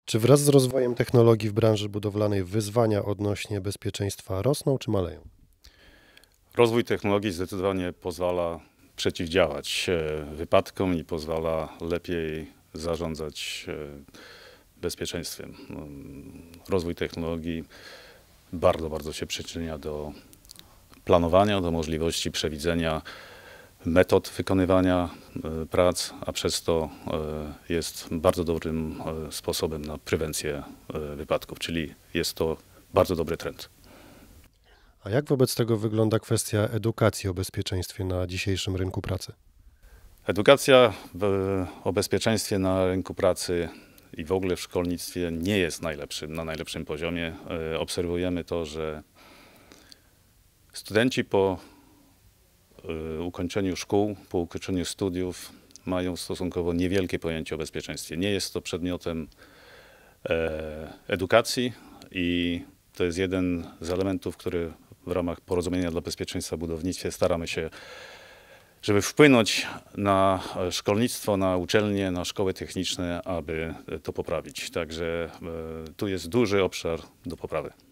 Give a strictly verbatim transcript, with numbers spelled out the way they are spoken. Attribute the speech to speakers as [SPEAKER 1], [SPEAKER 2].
[SPEAKER 1] Czy wraz z rozwojem technologii w branży budowlanej wyzwania odnośnie bezpieczeństwa rosną czy maleją?
[SPEAKER 2] Rozwój technologii zdecydowanie pozwala przeciwdziałać e, wypadkom i pozwala lepiej zarządzać e, bezpieczeństwem. Mm, Rozwój technologii bardzo, bardzo się przyczynia do planowania, do możliwości przewidzenia metod wykonywania e, prac, a przez to e, jest bardzo dobrym e, sposobem na prewencję e, wypadków, czyli jest to bardzo dobry trend.
[SPEAKER 1] A jak wobec tego wygląda kwestia edukacji o bezpieczeństwie na dzisiejszym rynku pracy?
[SPEAKER 2] Edukacja w, o bezpieczeństwie na rynku pracy i w ogóle w szkolnictwie nie jest najlepszym, na najlepszym poziomie. E, Obserwujemy to, że studenci po e, ukończeniu szkół, po ukończeniu studiów mają stosunkowo niewielkie pojęcie o bezpieczeństwie. Nie jest to przedmiotem e, edukacji i to jest jeden z elementów, który w ramach Porozumienia dla Bezpieczeństwa w Budownictwie staramy się, żeby wpłynąć na szkolnictwo, na uczelnie, na szkoły techniczne, aby to poprawić. Także e, tu jest duży obszar do poprawy.